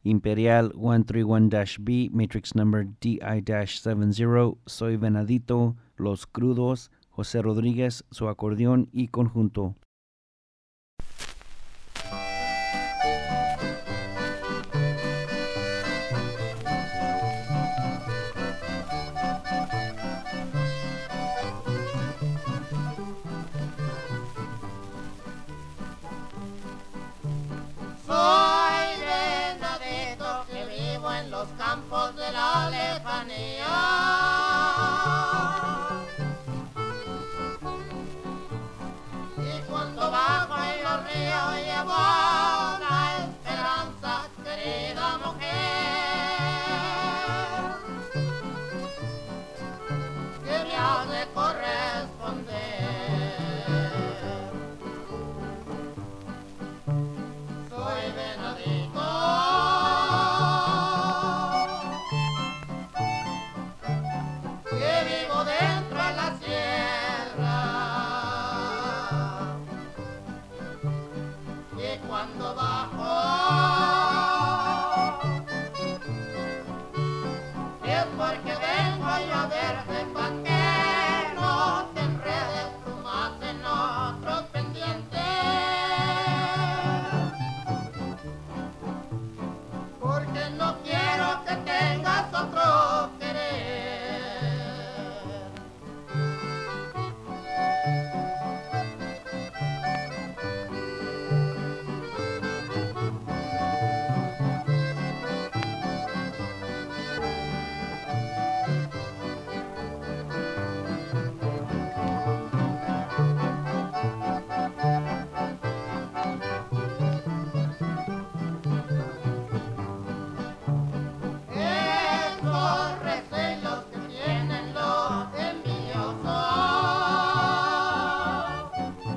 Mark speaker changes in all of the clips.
Speaker 1: Imperial 131-B, matrix number DI-70. Soy Venadito, Los Crudos, José Rodríguez, su acordeón y conjunto.
Speaker 2: Campos de la lejanía, y cuando bajo el río llevo una esperanza, querida mujer, que me ha de corresponder. Soy Venadito, dentro de la sierra, y cuando bajo es porque vengo yo a verte pa' que no te enredes tú más en otros pendientes, porque no quiero que tengas otro querer.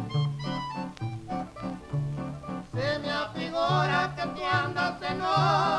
Speaker 2: Se me afigura que te andas en